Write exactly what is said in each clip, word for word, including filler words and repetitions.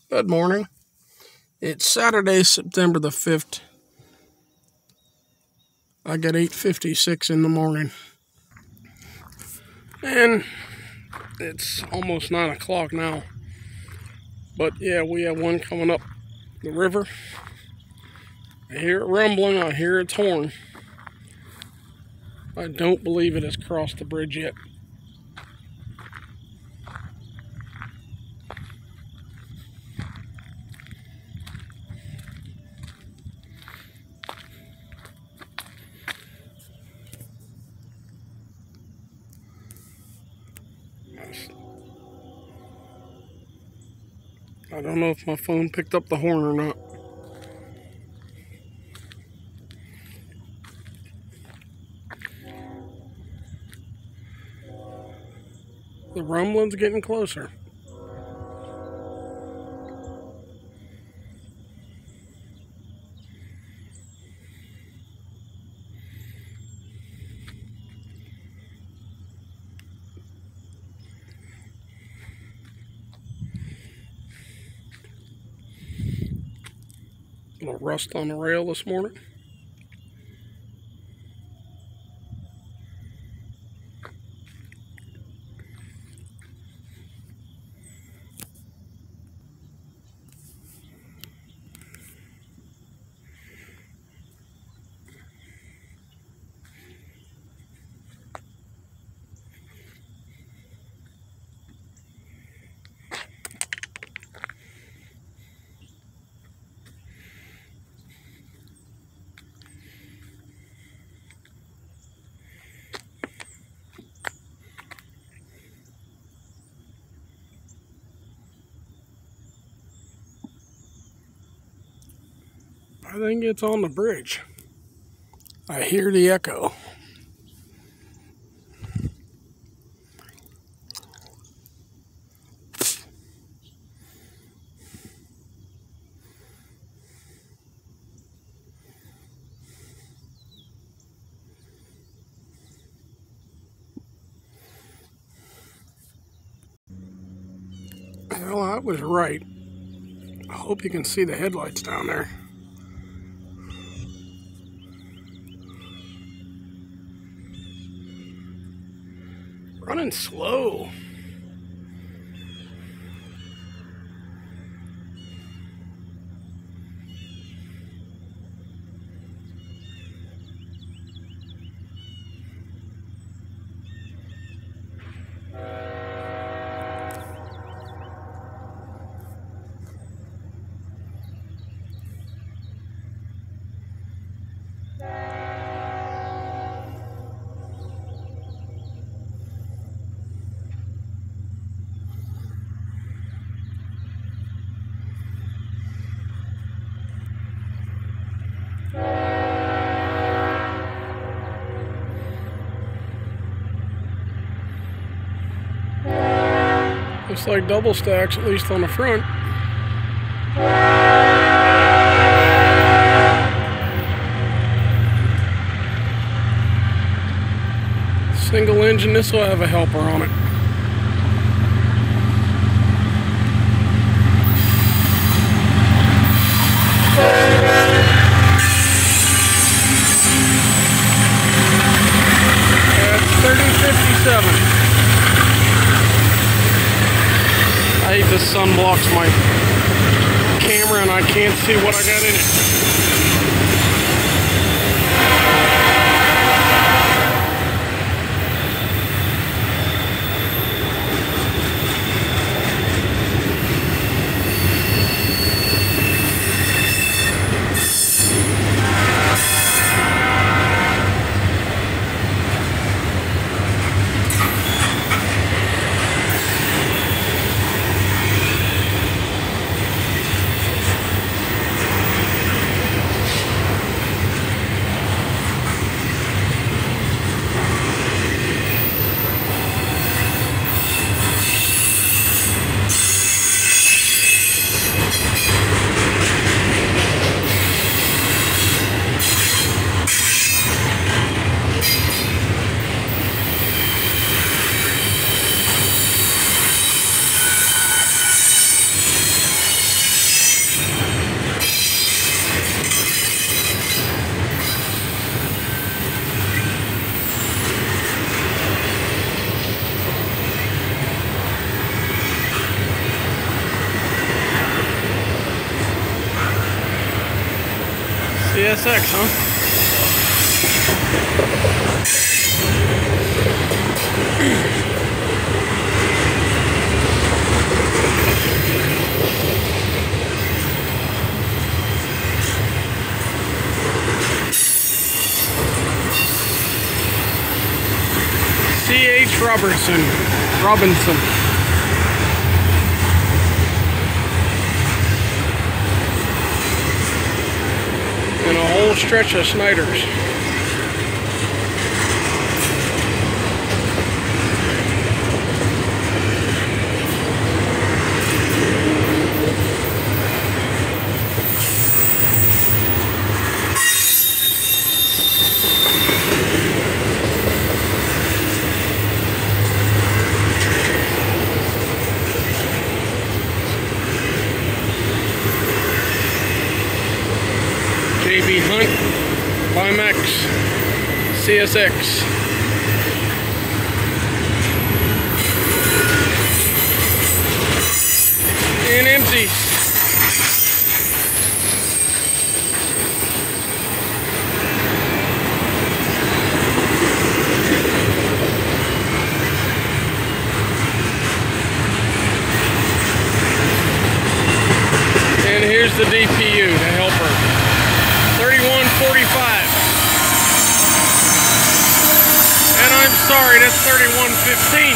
Good morning. It's Saturday, September the fifth. I got eight fifty-six in the morning. And it's almost nine o'clock now. But yeah, we have one coming up the river. I hear it rumbling. I hear its horn. I don't believe it has crossed the bridge yet. I don't know if my phone picked up the horn or not. The rumbling's getting closer. A little rust on the rail this morning. I think it's on the bridge. I hear the echo. Well, I was right. I hope you can see the headlights down there. Running slow. Looks like double stacks, at least on the front. Single engine, this will have a helper on it. That's thirty fifty-seven. I hate this sun blocks my camera and I can't see what I got in it. C S X, huh? C H Robertson. Robinson. And a whole stretch of Snyders. J B Hunt, Climax, C S X. And empty. And here's the D P U, the helper. thirty-one forty-five. And I'm sorry, that's thirty-one fifteen.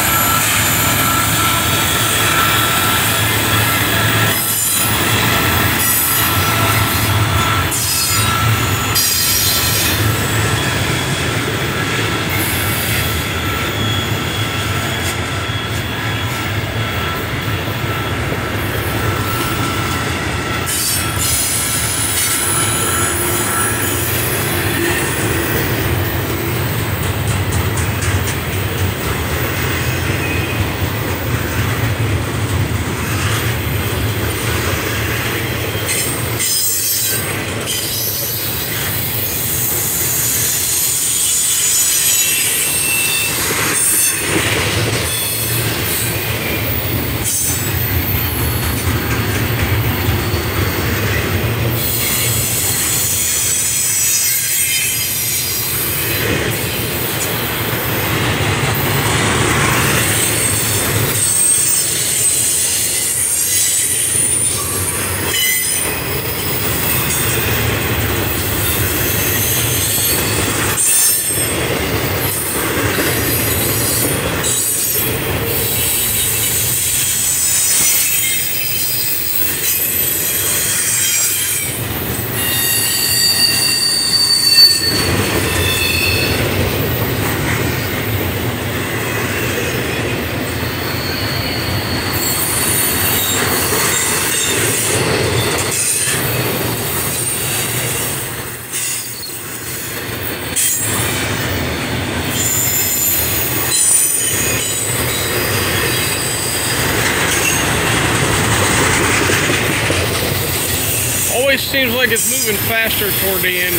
Always seems like it's moving faster toward the end.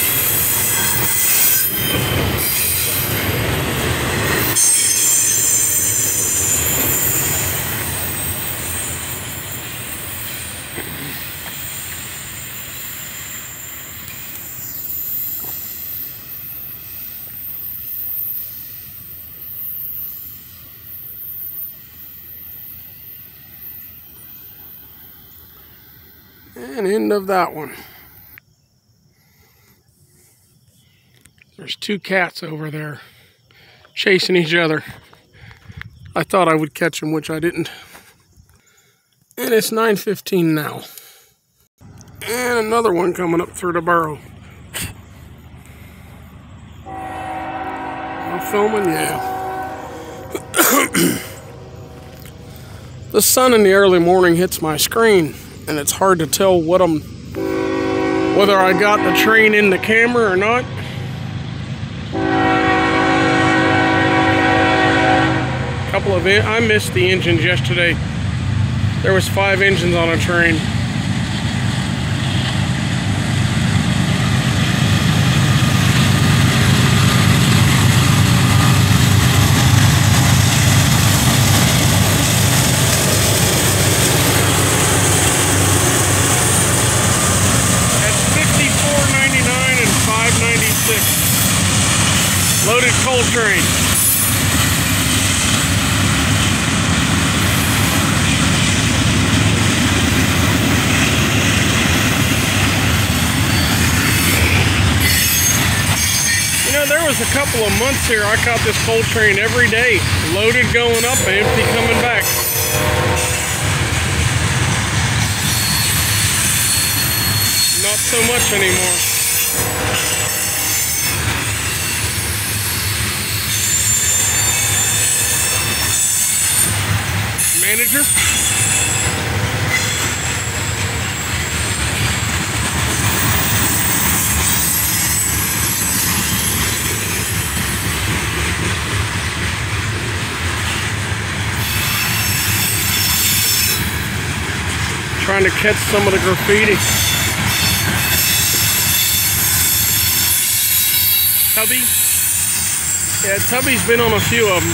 And end of that one. There's two cats over there chasing each other. I thought I would catch them, which I didn't. And it's nine fifteen now. And another one coming up through the burrow. I'm filming, yeah. The sun in the early morning hits my screen, and it's hard to tell what I'm, whether I got the train in the camera or not. Couple of, I missed the engines yesterday. There was five engines on a train. That's fifty-four coal train. You know, there was a couple of months here I caught this coal train every day, loaded going up and empty coming back. Not so much anymore. Manager? Trying to catch some of the graffiti. Tubby? Yeah, Tubby's been on a few of them.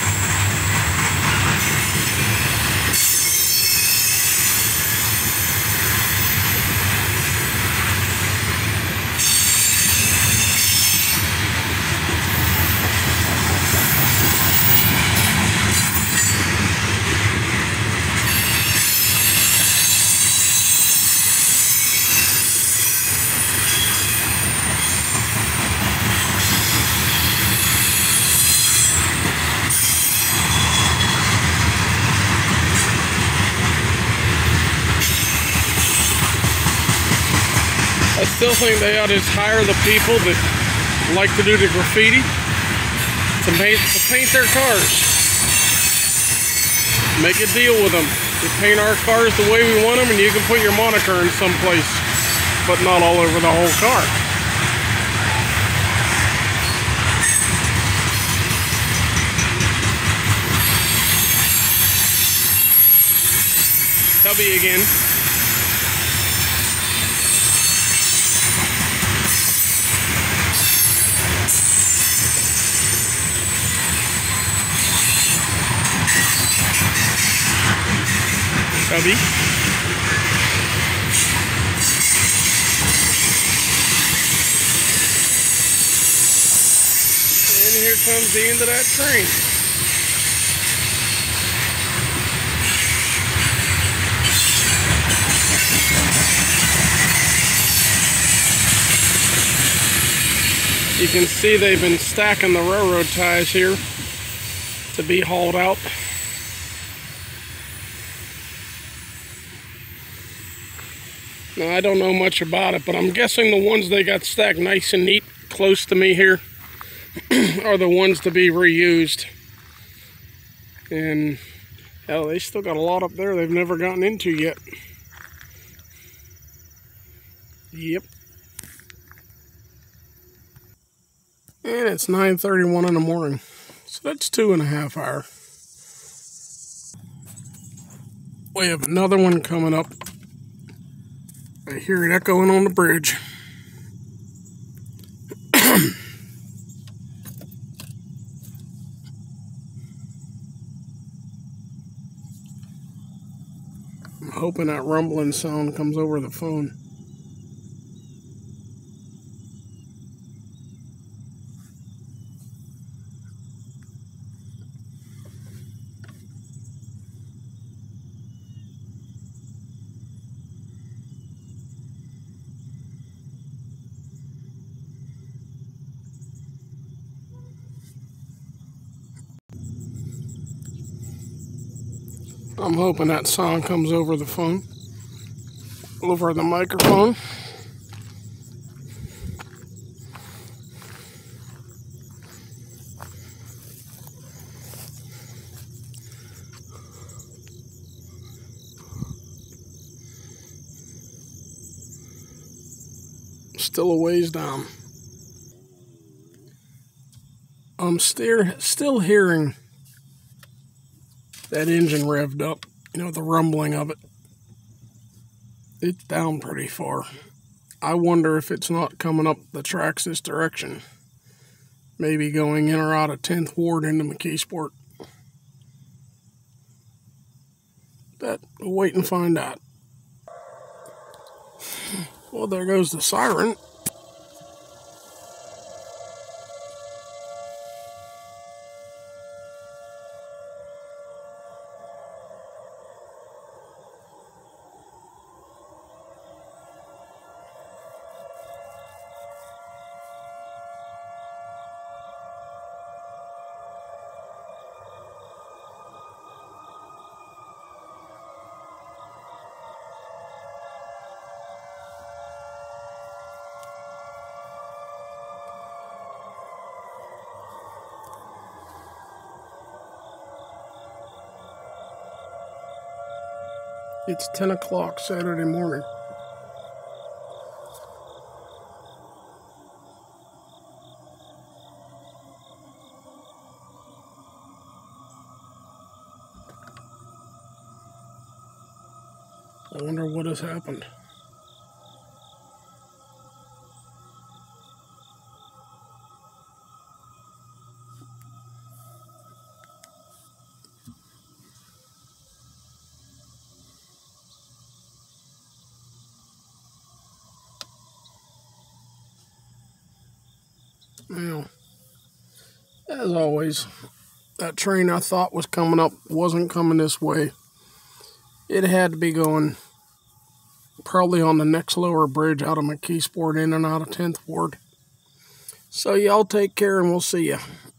I still think they ought to just hire the people that like to do the graffiti to paint, to paint their cars. Make a deal with them. We paint our cars the way we want them, and you can put your moniker in some place, but not all over the whole car. Tubby again. Tubby. And here comes the end of that train. You can see they've been stacking the railroad ties here to be hauled out. Now, I don't know much about it, but I'm guessing the ones they got stacked nice and neat close to me here are the ones to be reused. And hell, they still got a lot up there they've never gotten into yet. Yep. And it's nine thirty-one in the morning, so that's two and a half hour. We have another one coming up. I hear it echoing on the bridge. I'm hoping that rumbling sound comes over the phone. I'm hoping that sound comes over the phone, over the microphone. Still a ways down. I'm still still hearing that engine revved up, you know, the rumbling of it. It's down pretty far. I wonder if it's not coming up the tracks this direction. Maybe going in or out of tenth Ward into McKeesport. But we'll wait and find out. Well, there goes the siren. It's ten o'clock Saturday morning. I wonder what has happened. Now, as always, that train I thought was coming up wasn't coming this way. It had to be going probably on the next lower bridge out of McKeesport in and out of tenth Ward. So y'all take care and we'll see ya.